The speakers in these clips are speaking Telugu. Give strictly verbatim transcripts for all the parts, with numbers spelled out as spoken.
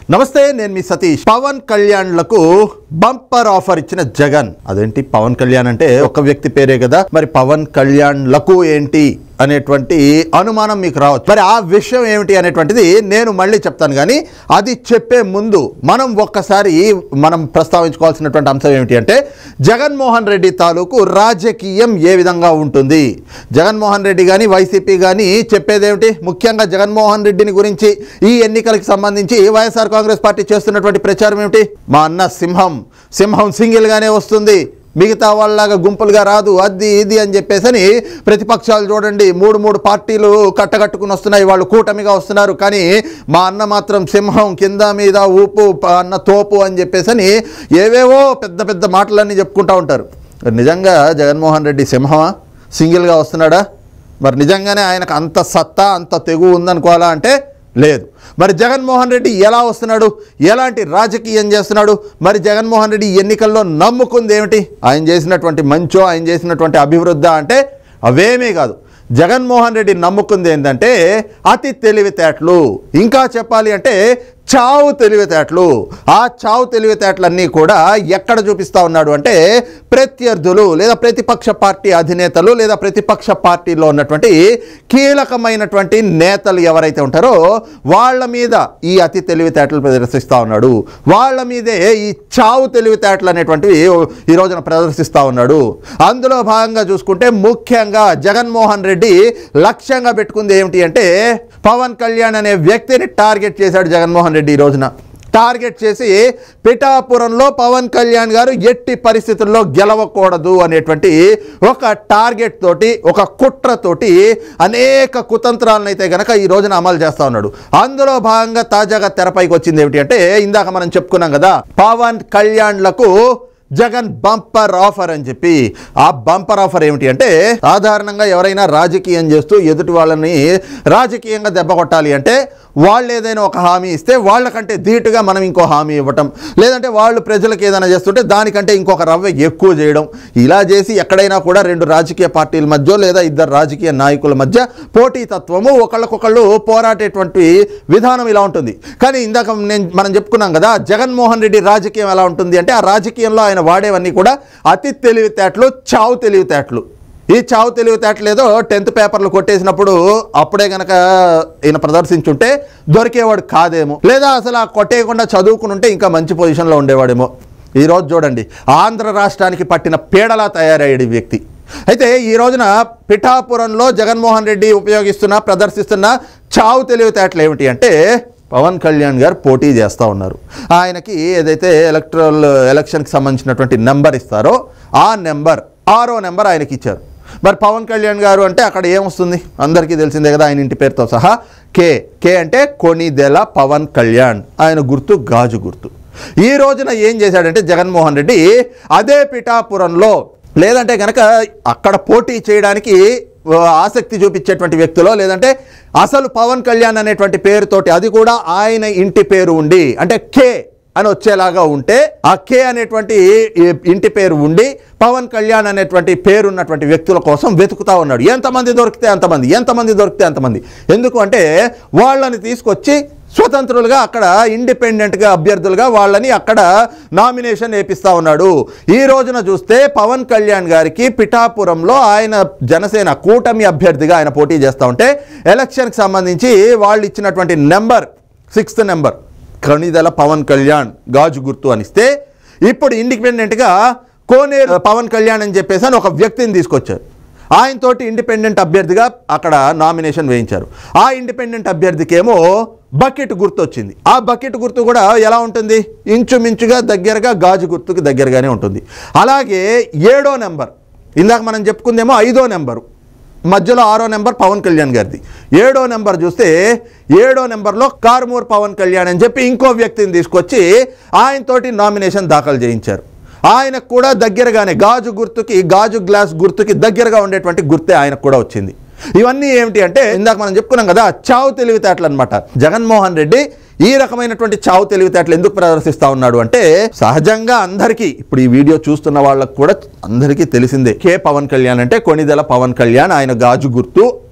నమస్తే, నేను మీ సతీష్. పవన్ కళ్యాణ్లకు బంపర్ ఆఫర్ ఇచ్చిన జగన్. అదేంటి పవన్ కళ్యాణ్ అంటే ఒక వ్యక్తి పేరే కదా, మరి పవన్ కళ్యాణ్లకు ఏంటి అనేటువంటి అనుమానం మీకు రావచ్చు. మరి ఆ విషయం ఏమిటి అనేటువంటిది నేను మళ్ళీ చెప్తాను, కానీ అది చెప్పే ముందు మనం ఒక్కసారి మనం ప్రస్తావించుకోవాల్సినటువంటి అంశం ఏమిటి అంటే జగన్మోహన్ రెడ్డి తాలూకు రాజకీయం ఏ విధంగా ఉంటుంది. జగన్మోహన్ రెడ్డి కానీ వైసీపీ కానీ చెప్పేది ఏమిటి? ముఖ్యంగా జగన్మోహన్ రెడ్డిని గురించి ఈ ఎన్నికలకు సంబంధించి వైఎస్ఆర్ కాంగ్రెస్ పార్టీ చేస్తున్నటువంటి ప్రచారం ఏమిటి? మా అన్న సింహం సింహం సింగిల్ గానే వస్తుంది, మిగతా వాళ్ళలాగా గుంపులుగా రాదు, అది ఇది అని చెప్పేసని ప్రతిపక్షాలు చూడండి మూడు మూడు పార్టీలు కట్టగట్టుకుని వస్తున్నాయి, వాళ్ళు కూటమిగా వస్తున్నారు, కానీ మా అన్న మాత్రం సింహం కింద మీద ఊపు అన్న తోపు అని చెప్పేసని ఏవేవో పెద్ద పెద్ద మాటలన్నీ చెప్పుకుంటూ ఉంటారు. నిజంగా జగన్మోహన్ రెడ్డి సింహమా? సింగిల్గా వస్తున్నాడా? మరి నిజంగానే ఆయనకు అంత సత్తా అంత తెగు ఉందనుకోవాలా అంటే లేదు. మరి జగన్మోహన్ రెడ్డి ఎలా వస్తున్నాడు, ఎలాంటి రాజకీయం చేస్తున్నాడు? మరి జగన్మోహన్ రెడ్డి ఎన్నికల్లో నమ్ముకుంది ఏమిటి? ఆయన చేసినటువంటి మంచో ఆయన చేసినటువంటి అభివృద్ధి అంటే అవేమీ కాదు. జగన్మోహన్ రెడ్డి నమ్ముకుంది ఏంటంటే అతి తెలివితేటలు, ఇంకా చెప్పాలి అంటే చావు తెలివితేటలు. ఆ చావు తెలివితేటలన్నీ కూడా ఎక్కడ చూపిస్తూ ఉన్నాడు అంటే ప్రత్యర్థులు లేదా ప్రతిపక్ష పార్టీ అధినేతలు లేదా ప్రతిపక్ష పార్టీలో ఉన్నటువంటి కీలకమైనటువంటి నేతలు ఎవరైతే ఉంటారో వాళ్ళ మీద ఈ అతి తెలివితేటలు ప్రదర్శిస్తూ ఉన్నాడు. వాళ్ళ మీదే ఈ చావు తెలివితేటలు అనేటువంటివి ఈ రోజున ప్రదర్శిస్తూ ఉన్నాడు. అందులో భాగంగా చూసుకుంటే ముఖ్యంగా జగన్మోహన్ రెడ్డి లక్ష్యంగా పెట్టుకుంది ఏమిటి అంటే పవన్ కళ్యాణ్ అనే వ్యక్తిని టార్గెట్ చేశాడు జగన్మోహన్ రెడ్డి ఈ రోజున. టార్గెట్ చేసి పిఠాపురంలో పవన్ కళ్యాణ్ గారు ఎట్టి పరిస్థితుల్లో గెలవకూడదు అనేటువంటి ఒక టార్గెట్ తోటి ఒక కుట్రతోటి అనేక కుతంత్రాలను అయితే గనక ఈ రోజున అమలు చేస్తూ ఉన్నాడు. అందులో భాగంగా తాజాగా తెరపైకి వచ్చింది ఏమిటి అంటే ఇందాక మనం చెప్పుకున్నాం కదా, పవన్ కళ్యాణ్లకు జగన్ బంపర్ ఆఫర్ అని చెప్పి. ఆ బంపర్ ఆఫర్ ఏమిటి అంటే సాధారణంగా ఎవరైనా రాజకీయం చేస్తూ ఎదుటి వాళ్ళని రాజకీయంగా దెబ్బ కొట్టాలి అంటే వాళ్ళు ఏదైనా ఒక హామీ ఇస్తే వాళ్ళకంటే ధీటుగా మనం ఇంకో హామీ ఇవ్వటం, లేదంటే వాళ్ళు ప్రజలకు ఏదైనా చేస్తుంటే దానికంటే ఇంకొక రవ్వ ఎక్కువ చేయడం, ఇలా చేసి ఎక్కడైనా కూడా రెండు రాజకీయ పార్టీల మధ్య లేదా ఇద్దరు రాజకీయ నాయకుల మధ్య పోటీతత్వము ఒకళ్ళకొకళ్ళు పోరాటేటువంటి విధానం ఇలా ఉంటుంది. కానీ ఇందాక నేను మనం చెప్పుకున్నాం కదా జగన్మోహన్ రెడ్డి రాజకీయం ఎలా ఉంటుంది అంటే ఆ రాజకీయంలో ఆయన వాడేవన్నీ కూడా అతి తెలివితేటలు, చావు తెలివితేటలు. ఈ చావు తెలివితేటలు ఏదో టెన్త్ పేపర్లు కొట్టేసినప్పుడు అప్పుడే గనక ఈయన ప్రదర్శించుంటే దొరికేవాడు కాదేమో, లేదా అసలు ఆ కొట్టేయకుండా చదువుకుని ఉంటే ఇంకా మంచి పొజిషన్లో ఉండేవాడేమో. ఈరోజు చూడండి ఆంధ్ర రాష్ట్రానికి పట్టిన పీడలా తయారయ్యాడు ఈ వ్యక్తి. అయితే ఈ రోజున పిఠాపురంలో జగన్మోహన్ రెడ్డి ఉపయోగిస్తున్న ప్రదర్శిస్తున్న చావు తెలివితేటలు ఏమిటి అంటే పవన్ కళ్యాణ్ గారు పోటీ చేస్తూ ఉన్నారు. ఆయనకి ఏదైతే ఎలక్ట్రల్ ఎలక్షన్కి సంబంధించినటువంటి నెంబర్ ఇస్తారో ఆ నెంబర్ ఆరో నెంబర్ ఆయనకి ఇచ్చారు. మరి పవన్ కళ్యాణ్ గారు అంటే అక్కడ ఏమొస్తుంది అందరికీ తెలిసిందే కదా, ఆయన ఇంటి పేరుతో సహా కే కే అంటే కొణిదెల పవన్ కళ్యాణ్, ఆయన గుర్తు గాజు గుర్తు. ఈ రోజున ఏం చేశాడంటే జగన్మోహన్ రెడ్డి అదే పిఠాపురంలో లేదంటే కనుక అక్కడ పోటీ చేయడానికి ఆసక్తి చూపించేటువంటి వ్యక్తులో లేదంటే అసలు పవన్ కళ్యాణ్ అనేటువంటి పేరుతోటి అది కూడా ఆయన ఇంటి పేరు ఉండి అంటే కే అని వచ్చేలాగా ఉంటే ఆ కే అనేటువంటి ఇంటి పేరు ఉండి పవన్ కళ్యాణ్ అనేటువంటి పేరు ఉన్నటువంటి వ్యక్తుల కోసం వెతుకుతా ఉన్నాడు. ఎంతమంది దొరికితే అంతమంది ఎంతమంది దొరికితే అంతమంది. ఎందుకు అంటే వాళ్ళని తీసుకొచ్చి స్వతంత్రులుగా అక్కడ ఇండిపెండెంట్గా అభ్యర్థులుగా వాళ్ళని అక్కడ నామినేషన్ వేపిస్తూ ఉన్నాడు. ఈ రోజున చూస్తే పవన్ కళ్యాణ్ గారికి పిఠాపురంలో ఆయన జనసేన కూటమి అభ్యర్థిగా ఆయన పోటీ చేస్తూ ఉంటే ఎలక్షన్కి సంబంధించి వాళ్ళు ఇచ్చినటువంటి number sixth number Konidela Pavan Kalyan గాజు గుర్తు అనిస్తే ఇప్పుడు ఇండిపెండెంట్గా కోనేరు పవన్ కళ్యాణ్ అని చెప్పేసి అని ఒక వ్యక్తిని తీసుకొచ్చారు. ఆయనతోటి ఇండిపెండెంట్ అభ్యర్థిగా అక్కడ నామినేషన్ వేయించారు. ఆ ఇండిపెండెంట్ అభ్యర్థికి ఏమో బకెట్ గుర్తు వచ్చింది. ఆ బకెట్ గుర్తు కూడా ఎలా ఉంటుంది? ఇంచుమించుగా దగ్గరగా గాజు గుర్తుకి దగ్గరగానే ఉంటుంది. అలాగే ఏడో నెంబర్ ఇందాక మనం చెప్పుకుందేమో ఐదో నెంబరు, మధ్యలో ఆరో నెంబర్ పవన్ కళ్యాణ్ గారిది. ఏడో నెంబర్ చూస్తే ఏడో నెంబర్లో కారుమూరు పవన్ కళ్యాణ్ అని చెప్పి ఇంకో వ్యక్తిని తీసుకొచ్చి ఆయనతోటి నామినేషన్ దాఖలు చేయించారు. ఆయనకు కూడా దగ్గరగానే గాజు గుర్తుకి గాజు గ్లాస్ గుర్తుకి దగ్గరగా ఉండేటువంటి గుర్తే ఆయనకు కూడా వచ్చింది. ఇవన్నీ ఏమిటి అంటే ఇందాక మనం చెప్పుకున్నాం కదా చావు తెలివితేటలు అనమాట. జగన్మోహన్ రెడ్డి ఈ రకమైనటువంటి చావు తెలివితేటలు ఎందుకు ప్రదర్శిస్తూ ఉన్నాడు అంటే సహజంగా అందరికీ ఇప్పుడు ఈ వీడియో చూస్తున్న వాళ్ళకు కూడా అందరికీ తెలిసిందే కే పవన్ కళ్యాణ్ అంటే కొణిదెల పవన్ కళ్యాణ్, ఆయన గాజు గుర్తు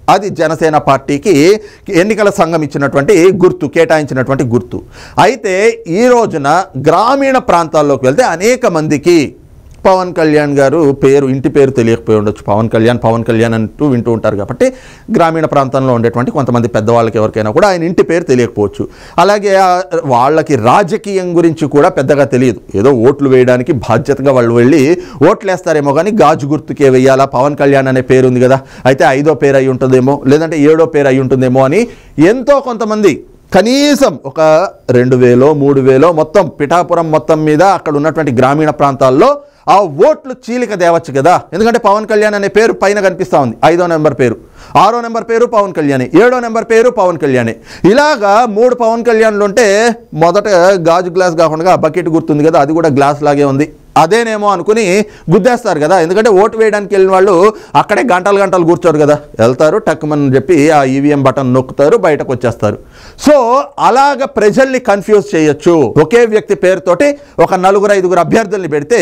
అది జనసేన పార్టీకి ఎన్నికల సంఘం ఇచ్చినటువంటి గుర్తు, కేటాయించినటువంటి గుర్తు. అయితే ఈ రోజున గ్రామీణ ప్రాంతాల్లోకి వెళ్తే అనేక మందికి పవన్ కళ్యాణ్ గారు పేరు, ఇంటి పేరు తెలియకపోయి ఉండొచ్చు. పవన్ కళ్యాణ్ పవన్ కళ్యాణ్ అంటూ వింటూ ఉంటారు కాబట్టి గ్రామీణ ప్రాంతంలో ఉండేటువంటి కొంతమంది పెద్దవాళ్ళకి ఎవరికైనా కూడా ఆయన ఇంటి పేరు తెలియకపోవచ్చు. అలాగే వాళ్ళకి రాజకీయం గురించి కూడా పెద్దగా తెలియదు. ఏదో ఓట్లు వేయడానికి బాధ్యతగా వాళ్ళు వెళ్ళి ఓట్లు వేస్తారేమో కానీ గాజు గుర్తుకే వేయాలా, పవన్ కళ్యాణ్ అనే పేరు ఉంది కదా, అయితే ఐదో పేరు అయి ఉంటుందేమో, లేదంటే ఏడో పేరు అయి ఉంటుందేమో అని ఎంతో కొంతమంది కనీసం ఒక రెండు వేలో మూడు వేలో మొత్తం పిఠాపురం మొత్తం మీద అక్కడ ఉన్నటువంటి గ్రామీణ ప్రాంతాల్లో ఆ ఓట్లు చీలిక దేవచ్చు కదా. ఎందుకంటే పవన్ కళ్యాణ్ అనే పేరు పైన కనిపిస్తూ ఉంది, ఐదో నెంబర్ పేరు, ఆరో నెంబర్ పేరు పవన్ కళ్యాణే, ఏడో నెంబర్ పేరు పవన్ కళ్యాణే. ఇలాగా మూడు పవన్ కళ్యాణ్లు ఉంటే మొదట గాజు గ్లాస్ కాకుండా బకెట్ గుర్తుంది కదా, అది కూడా గ్లాస్ లాగే ఉంది, అదేనేమో అనుకుని గుద్దేస్తారు కదా. ఎందుకంటే ఓటు వేయడానికి వెళ్ళిన వాళ్ళు అక్కడే గంటలు గంటలు కూర్చోరు కదా, వెళ్తారు టక్కుమని చెప్పి ఆ ఈవీఎం బటన్ నొక్కుతారు, బయటకు వచ్చేస్తారు. సో అలాగ ప్రజల్ని కన్ఫ్యూజ్ చేయొచ్చు. ఒకే వ్యక్తి పేరుతోటి ఒక నలుగురు ఐదుగురు అభ్యర్థుల్ని పెడితే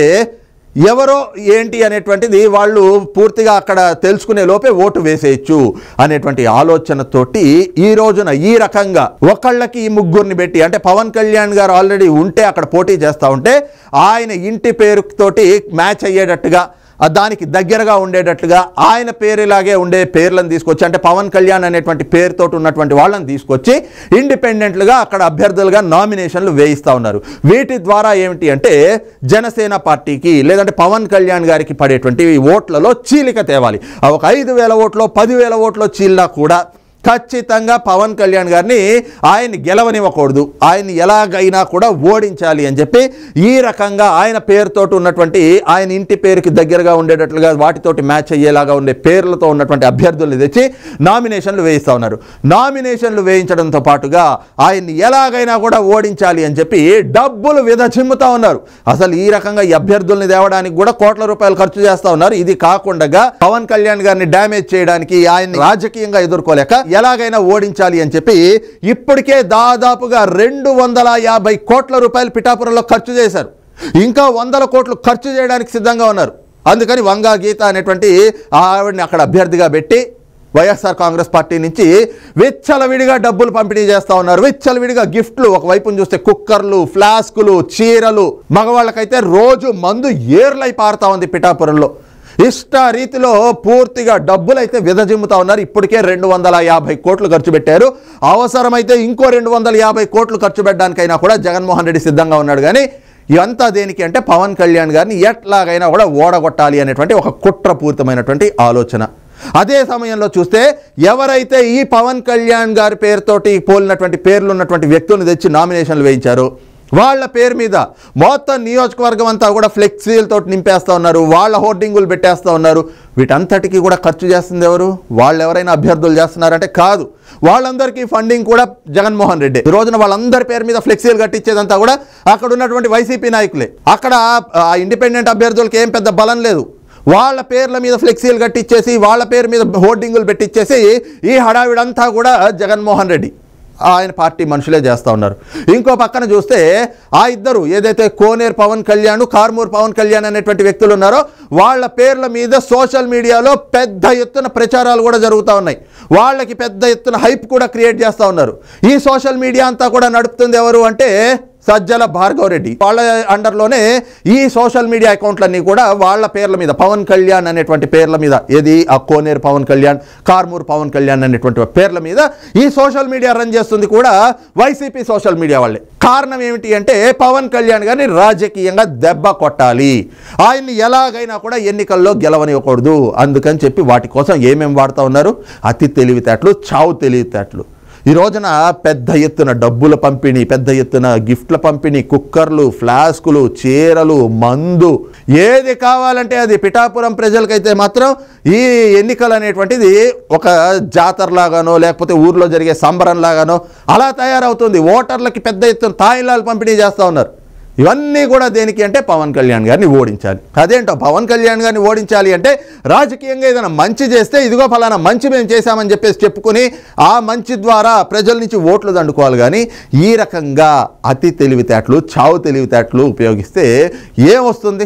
ఎవరో ఏంటి అనేటువంటిది వాళ్ళు పూర్తిగా అక్కడ తెలుసుకునే లోపే ఓటు వేసేయచ్చు అనేటువంటి ఆలోచనతోటి ఈ రోజున ఈ రకంగా ఒకళ్ళకి ఈ ముగ్గురిని పెట్టి, అంటే పవన్ కళ్యాణ్ గారు ఆల్రెడీ ఉంటే అక్కడ పోటీ చేస్తూ ఉంటే ఆయన ఇంటి పేరుతోటి మ్యాచ్ అయ్యేటట్టుగా, దానికి దగ్గరగా ఉండేటట్లుగా ఆయన పేరులాగే ఉండే పేర్లను తీసుకొచ్చి, అంటే పవన్ కళ్యాణ్ అనేటువంటి పేరుతో ఉన్నటువంటి వాళ్ళని తీసుకొచ్చి ఇండిపెండెంట్లుగా అక్కడ అభ్యర్థులుగా నామినేషన్లు వేయిస్తూ ఉన్నారు. వీటి ద్వారా ఏమిటి అంటే జనసేన పార్టీకి లేదంటే పవన్ కళ్యాణ్ గారికి పడేటువంటి ఓట్లలో చీలిక తేవాలి. ఒక ఐదు వేల ఓట్లో పదివేల ఓట్లో చీలినా కూడా ఖచ్చితంగా పవన్ కళ్యాణ్ గారిని ఆయన్ని గెలవనివ్వకూడదు, ఆయన్ని ఎలాగైనా కూడా ఓడించాలి అని చెప్పి ఈ రకంగా ఆయన పేరుతో ఉన్నటువంటి, ఆయన ఇంటి పేరుకి దగ్గరగా ఉండేటట్లుగా వాటితోటి మ్యాచ్ అయ్యేలాగా ఉండే పేర్లతో ఉన్నటువంటి అభ్యర్థుల్ని తెచ్చి నామినేషన్లు వేయిస్తూ ఉన్నారు. నామినేషన్లు వేయించడంతో పాటుగా ఆయన్ని ఎలాగైనా కూడా ఓడించాలి అని చెప్పి డబ్బులు విధచిమ్ముతా ఉన్నారు. అసలు ఈ రకంగా ఈ అభ్యర్థుల్ని తేవడానికి కూడా కోట్ల రూపాయలు ఖర్చు చేస్తూ ఉన్నారు. ఇది కాకుండా పవన్ కళ్యాణ్ గారిని డ్యామేజ్ చేయడానికి, ఆయన్ని రాజకీయంగా ఎదుర్కోలేక ఎలాగైనా ఓడించాలి అని చెప్పి ఇప్పటికే దాదాపుగా రెండు వందల యాభై కోట్ల రూపాయలు పిఠాపురంలో ఖర్చు చేశారు. ఇంకా వందల కోట్లు ఖర్చు చేయడానికి సిద్ధంగా ఉన్నారు. అందుకని వంగా గీత అనేటువంటి ఆవిడని అక్కడ అభ్యర్థిగా పెట్టి వైఎస్ఆర్ కాంగ్రెస్ పార్టీ నుంచి విచ్చలవిడిగా డబ్బులు పంపిణీ చేస్తూ ఉన్నారు. విచ్చలవిడిగా గిఫ్ట్లు, ఒకవైపు చూస్తే కుక్కర్లు, ఫ్లాస్కులు, చీరలు, మగవాళ్ళకైతే రోజు మందు ఏర్లై పారుతా ఉంది పిఠాపురంలో. ఇష్ట రీతిలో పూర్తిగా డబ్బులు అయితే విధజిమ్ముతా ఉన్నారు. ఇప్పటికే రెండు వందల యాభై కోట్లు ఖర్చు పెట్టారు. అవసరమైతే ఇంకో రెండు వందల యాభై కోట్లు ఖర్చు పెట్టడానికైనా కూడా జగన్మోహన్ రెడ్డి సిద్ధంగా ఉన్నాడు. కానీ ఇదంతా దేనికి అంటే పవన్ కళ్యాణ్ గారిని ఎట్లాగైనా కూడా ఓడగొట్టాలి అనేటువంటి ఒక కుట్రపూరితమైనటువంటి ఆలోచన. అదే సమయంలో చూస్తే ఎవరైతే ఈ పవన్ కళ్యాణ్ గారి పేరుతోటి పోలినటువంటి పేర్లు ఉన్నటువంటి వ్యక్తులను తెచ్చి నామినేషన్లు వేయించారో వాళ్ళ పేరు మీద మొత్తం నియోజకవర్గం అంతా కూడా ఫ్లెక్సీలతో నింపేస్తూ ఉన్నారు, వాళ్ళ హోర్డింగులు పెట్టేస్తూ ఉన్నారు. వీటంతటికీ కూడా ఖర్చు చేస్తుంది ఎవరు? వాళ్ళు ఎవరైనా అభ్యర్థులు చేస్తున్నారంటే కాదు, వాళ్ళందరికీ ఫండింగ్ కూడా జగన్మోహన్ రెడ్డి. ఈ రోజున వాళ్ళందరి పేరు మీద ఫ్లెక్సీలు కట్టించేదంతా కూడా అక్కడ ఉన్నటువంటి వైసీపీ నాయకులే. అక్కడ ఇండిపెండెంట్ అభ్యర్థులకి ఏం పెద్ద బలం లేదు. వాళ్ళ పేర్ల మీద ఫ్లెక్సీలు కట్టించేసి వాళ్ళ పేరు మీద హోర్డింగులు పెట్టించేసి ఈ హడావిడంతా కూడా జగన్మోహన్ రెడ్డి ఆయన పార్టీ మనుషులే చేస్తూ ఉన్నారు. ఇంకో పక్కన చూస్తే ఆ ఇద్దరు ఏదైతే కోనేరు పవన్ కళ్యాణ్, కార్మూర్ పవన్ కళ్యాణ్ అనేటువంటి వ్యక్తులు ఉన్నారో వాళ్ళ పేర్ల మీద సోషల్ మీడియాలో పెద్ద ఎత్తున ప్రచారాలు కూడా జరుగుతూ ఉన్నాయి. వాళ్ళకి పెద్ద ఎత్తున హైప్ కూడా క్రియేట్ చేస్తూ ఉన్నారు. ఈ సోషల్ మీడియా అంతా కూడా నడుపుతుంది ఎవరు అంటే సజ్జల భార్గవ్ రెడ్డి. వాళ్ళ అండర్లోనే ఈ సోషల్ మీడియా అకౌంట్లన్నీ కూడా వాళ్ళ పేర్ల మీద పవన్ కళ్యాణ్ అనేటువంటి పేర్ల మీద, ఏది ఆ కోనేరు పవన్ కళ్యాణ్, కార్మూర్ పవన్ కళ్యాణ్ అనేటువంటి పేర్ల మీద ఈ సోషల్ మీడియా రన్ చేస్తుంది కూడా వైసీపీ సోషల్ మీడియా వాళ్ళే. కారణం ఏమిటి అంటే పవన్ కళ్యాణ్ గారిని రాజకీయంగా దెబ్బ కొట్టాలి, ఆయన్ని ఎలాగైనా కూడా ఎన్నికల్లో గెలవనివ్వకూడదు. అందుకని చెప్పి వాటి కోసం ఏమేమి వాడుతూ ఉన్నారు? అతి తెలివితేటలు, చావు తెలివితేటలు. ఈ రోజున పెద్ద ఎత్తున డబ్బుల పంపిణీ, పెద్ద ఎత్తున గిఫ్ట్ల పంపిణీ, కుక్కర్లు, ఫ్లాస్కులు, చీరలు, మందు, ఏది కావాలంటే అది. పిఠాపురం ప్రజలకైతే మాత్రం ఈ ఎన్నికలు అనేటువంటిది ఒక జాతరలాగానో లేకపోతే ఊర్లో జరిగే సంబరంలాగానో అలా తయారవుతుంది. ఓటర్లకి పెద్ద ఎత్తున తాయిలాలు పంపిణీ చేస్తూ ఉన్నారు. ఇవన్నీ కూడా దేనికి అంటే పవన్ కళ్యాణ్ గారిని ఓడించాలి. అదేంటో పవన్ కళ్యాణ్ గారిని ఓడించాలి అంటే రాజకీయంగా ఏదైనా మంచి చేస్తే ఇదిగో ఫలానా మంచి మేము చేశామని చెప్పేసి చెప్పుకుని ఆ మంచి ద్వారా ప్రజల నుంచి ఓట్లు దండుకోవాలి. కానీ ఈ రకంగా అతి తెలివితేటలు, చావు తెలివితేటలు ఉపయోగిస్తే ఏమొస్తుంది?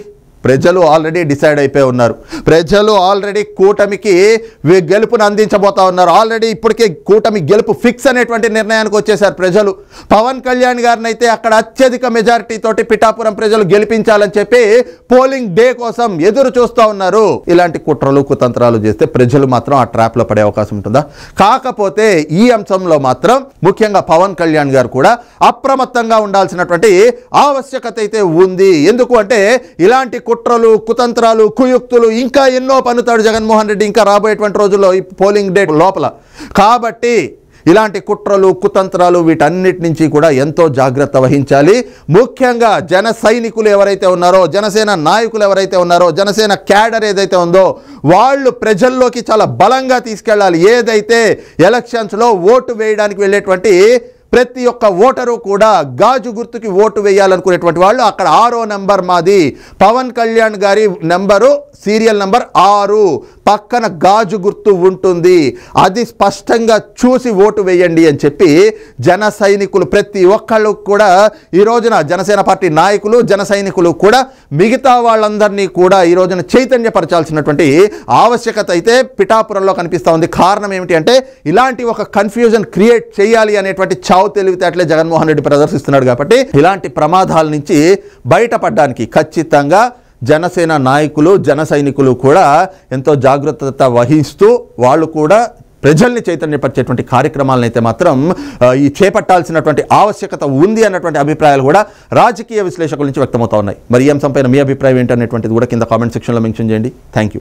ప్రజలు ఆల్రెడీ డిసైడ్ అయిపోయి ఉన్నారు. ప్రజలు ఆల్రెడీ కూటమికి గెలుపును అందించబోతా ఉన్నారు. ఆల్రెడీ ఇప్పటికే కూటమి గెలుపు ఫిక్స్ అనేటువంటి నిర్ణయానికి వచ్చేసారు ప్రజలు. పవన్ కళ్యాణ్ గారిని అయితే అక్కడ అత్యధిక మెజారిటీ తోటి పిఠాపురం ప్రజలు గెలిపించాలని చెప్పి పోలింగ్ డే కోసం ఎదురు చూస్తూ ఉన్నారు. ఇలాంటి కుట్రలు కుతంత్రాలు చేస్తే ప్రజలు మాత్రం ఆ ట్రాప్ లో పడే అవకాశం ఉంటుందా? కాకపోతే ఈ అంశంలో మాత్రం ముఖ్యంగా పవన్ కళ్యాణ్ గారు కూడా అప్రమత్తంగా ఉండాల్సినటువంటి ఆవశ్యకత అయితే ఉంది. ఎందుకు అంటే ఇలాంటి కుట్రలు కుతంత్రాలు కుయుక్తులు ఇంకా ఎన్నో పన్నుతాడు జగన్మోహన్ రెడ్డి ఇంకా రాబోయేటువంటి రోజుల్లో ఈ పోలింగ్ డే లోపల. కాబట్టి ఇలాంటి కుట్రలు కుతంత్రాలు వీటన్నిటి నుంచి కూడా ఎంతో జాగ్రత్త వహించాలి. ముఖ్యంగా జన సైనికులు ఎవరైతే ఉన్నారో, జనసేన నాయకులు ఎవరైతే ఉన్నారో, జనసేన క్యాడర్ ఏదైతే ఉందో వాళ్ళు ప్రజల్లోకి చాలా బలంగా తీసుకెళ్ళాలి. ఏదైతే ఎలక్షన్స్లో ఓటు వేయడానికి వెళ్ళేటువంటి ప్రతి ఒక్క ఓటరు కూడా గాజు గుర్తుకి ఓటు వేయాలనుకునేటువంటి వాళ్ళు అక్కడ ఆరో నెంబర్ మాది, పవన్ కళ్యాణ్ గారి నెంబరు సీరియల్ నెంబర్ ఆరు, పక్కన గాజు గుర్తు ఉంటుంది, అది స్పష్టంగా చూసి ఓటు వేయండి అని చెప్పి జన సైనికులు ప్రతి ఒక్కళ్ళు కూడా ఈ రోజున జనసేన పార్టీ నాయకులు జన సైనికులు కూడా మిగతా వాళ్ళందరినీ కూడా ఈ రోజున చైతన్యపరచాల్సినటువంటి ఆవశ్యకత అయితే పిఠాపురంలో కనిపిస్తూ ఉంది. కారణం ఏమిటి అంటే ఇలాంటి ఒక కన్ఫ్యూజన్ క్రియేట్ చేయాలి అనేటువంటి చావు తెలివితేటలే జగన్మోహన్ రెడ్డి ప్రదర్శిస్తున్నాడు. కాబట్టి ఇలాంటి ప్రమాదాల నుంచి బయటపడడానికి ఖచ్చితంగా జనసేన నాయకులు జన సైనికులు కూడా ఎంతో జాగ్రత్త వహిస్తూ వాళ్ళు కూడా ప్రజల్ని చైతన్యపరిచేటువంటి కార్యక్రమాలను అయితే మాత్రం ఈ చేపట్టాల్సినటువంటి ఆవశ్యకత ఉంది అన్నటువంటి అభిప్రాయాలు కూడా రాజకీయ విశ్లేషకుల నుంచి వ్యక్తమవుతా ఉన్నాయి. మరి ఈ అంశంపైన మీ అభిప్రాయం ఏంటనేటువంటిది కూడా కింద కామెంట్ సెక్షన్లో మెన్షన్ చేయండి. Thank you.